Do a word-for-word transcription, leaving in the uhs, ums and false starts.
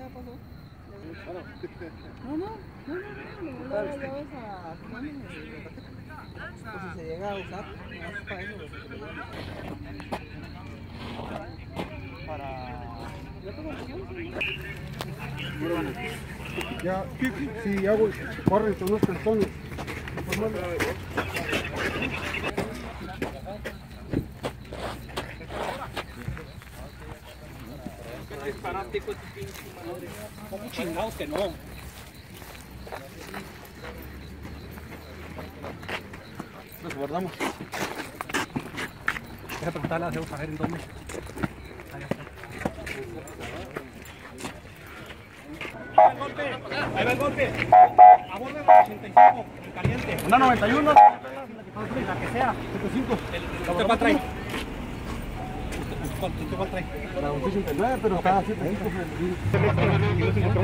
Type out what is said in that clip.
pasó. No, no, no, no, no, no, las llaves a Jiménez. Pues si se llega a usar, no es para eso, pues, se le llama. Para... ¿Ya tengo opción? Ya, si hago, corren con unos calzones. ¿Cómo chingados que no? Nos guardamos. Deja preguntarle a Zeus a ver en dónde. Ahí está. Ahí va el golpe. A bordo de ochenta y cinco, en caliente. Una noventa y uno. La que sea. setenta y cinco. ¿Usted cuál trae? ¿Usted cuál trae? La ochenta y nueve, pero cada siete.